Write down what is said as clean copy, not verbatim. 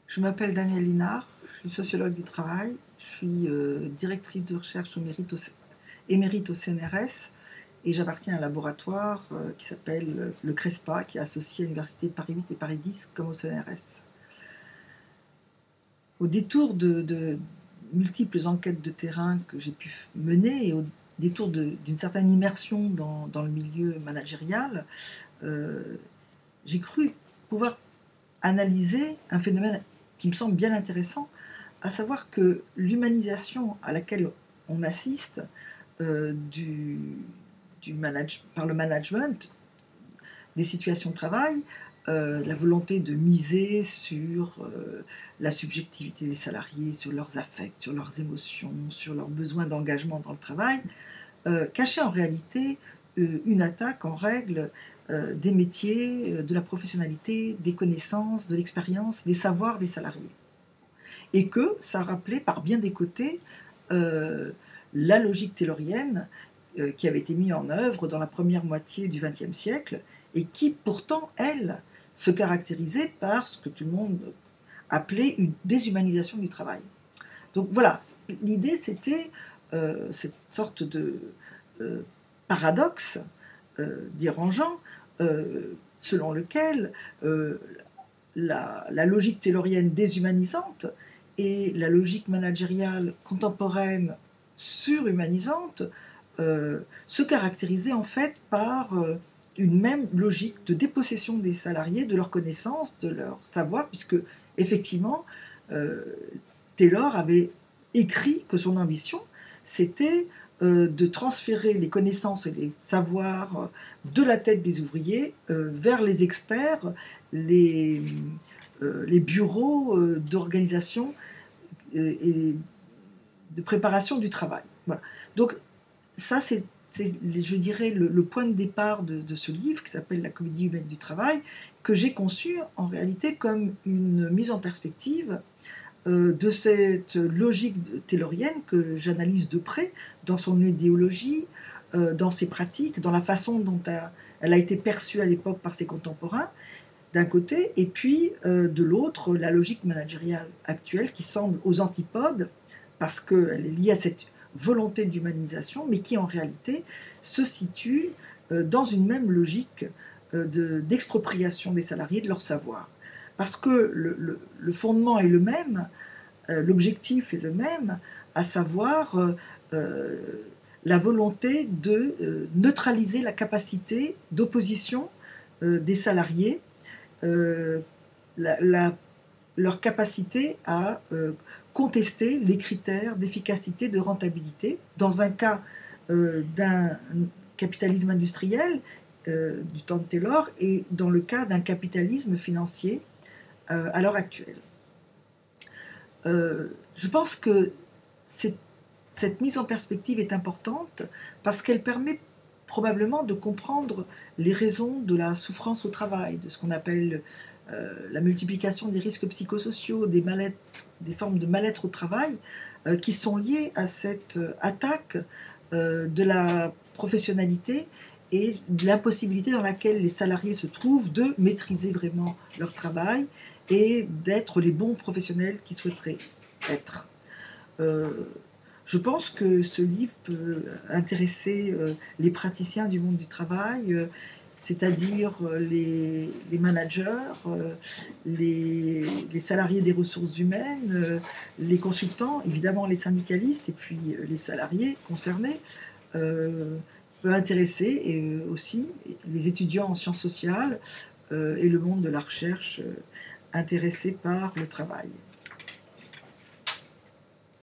Je m'appelle Danielle Linard, je suis sociologue du travail, je suis directrice de recherche émérite au CNRS et j'appartiens à un laboratoire qui s'appelle le CRESPA, qui est associé à l'Université de Paris 8 et Paris 10 comme au CNRS. Au détour de multiples enquêtes de terrain que j'ai pu mener et au détour d'une certaine immersion dans le milieu managérial, j'ai cru pouvoir analyser un phénomène qui me semble bien intéressant, à savoir que l'humanisation à laquelle on assiste par le management des situations de travail, la volonté de miser sur la subjectivité des salariés, sur leurs affects, sur leurs émotions, sur leurs besoins d'engagement dans le travail, cachait en réalité une attaque en règle des métiers, de la professionnalité, des connaissances, de l'expérience, des savoirs des salariés. Et que ça rappelait par bien des côtés la logique taylorienne qui avait été mise en œuvre dans la première moitié du XXe siècle et qui pourtant, elle, se caractérisait par ce que tout le monde appelait une déshumanisation du travail. Donc voilà, l'idée c'était cette sorte de paradoxe dérangeant selon lequel la logique taylorienne déshumanisante et la logique managériale contemporaine surhumanisante se caractérisaient en fait par une même logique de dépossession des salariés de leurs connaissances, de leur savoir, puisque effectivement Taylor avait écrit que son ambition c'était de transférer les connaissances et les savoirs de la tête des ouvriers vers les experts, les bureaux d'organisation et de préparation du travail. Voilà. Donc ça, c'est je dirais, le point de départ de ce livre qui s'appelle La comédie humaine du travail, que j'ai conçu en réalité comme une mise en perspective de cette logique taylorienne que j'analyse de près dans son idéologie, dans ses pratiques, dans la façon dont elle a été perçue à l'époque par ses contemporains, d'un côté, et puis de l'autre, la logique managériale actuelle qui semble aux antipodes, parce qu'elle est liée à cette volonté d'humanisation, mais qui en réalité se situe dans une même logique d'expropriation des salariés de leur savoir. Parce que le fondement est le même, l'objectif est le même, à savoir la volonté de neutraliser la capacité d'opposition des salariés, leur capacité à contester les critères d'efficacité, de rentabilité, dans un cas d'un capitalisme industriel du temps de Taylor et dans le cas d'un capitalisme financier à l'heure actuelle. Je pense que cette mise en perspective est importante parce qu'elle permet probablement de comprendre les raisons de la souffrance au travail, de ce qu'on appelle la multiplication des risques psychosociaux, des formes de mal-être au travail, qui sont liées à cette attaque de la professionnalité et de l'impossibilité dans laquelle les salariés se trouvent de maîtriser vraiment leur travail et d'être les bons professionnels qu'ils souhaiteraient être. Je pense que ce livre peut intéresser les praticiens du monde du travail, c'est-à-dire les managers, les salariés des ressources humaines, les consultants, évidemment les syndicalistes et puis les salariés concernés. Peut intéresser et aussi les étudiants en sciences sociales et le monde de la recherche intéressés par le travail.